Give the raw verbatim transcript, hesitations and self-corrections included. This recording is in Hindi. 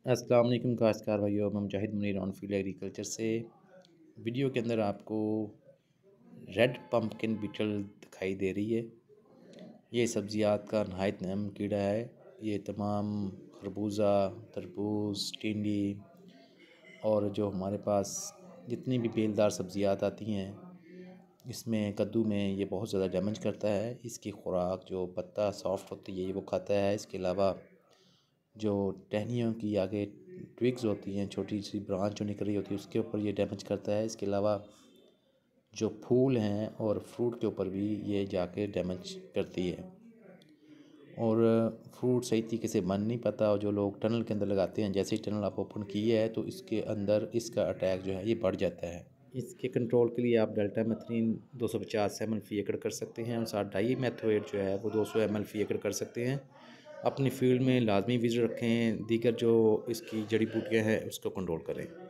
अस्सलाम वालेकुम काश्तकार भाइयों, मैं Mujahid Munir on field agriculture से। वीडियो के अंदर आपको रेड पम्पकिन बीटल दिखाई दे रही है। ये सब्ज़ियात का नहायत अहम कीड़ा है। ये तमाम खरबूजा, तरबूज, टिंडी और जो हमारे पास जितनी भी बेलदार सब्ज़ियात आती हैं, इसमें कद्दू में ये बहुत ज़्यादा डैमेज करता है। इसकी खुराक जो पत्ता सॉफ्ट होती है वो खाता है। इसके अलावा जो टहनियों की आगे ट्विग्स होती हैं, छोटी सी ब्रांच जो निकल रही होती है, उसके ऊपर ये डैमेज करता है। इसके अलावा जो फूल हैं और फ्रूट के ऊपर भी ये जाके डैमेज करती है और फ्रूट सही तरीके से बन नहीं पाता। और जो लोग टनल के अंदर लगाते हैं, जैसे ही टनल आप ओपन किए है तो इसके अंदर इसका अटैक जो है ये बढ़ जाता है। इसके कंट्रोल के लिए आप डेल्टा मेथ्रीन दो सौ पचास एम एल फ़ी एकड़ कर सकते हैं और साथ डाई मेथोएट जो है वो दो सौ एम एल फ़ी एकड़ कर सकते हैं। अपनी फील्ड में लाजमी विज़िट रखें, दीगर जो इसकी जड़ी बूटियाँ हैं उसको कंट्रोल करें।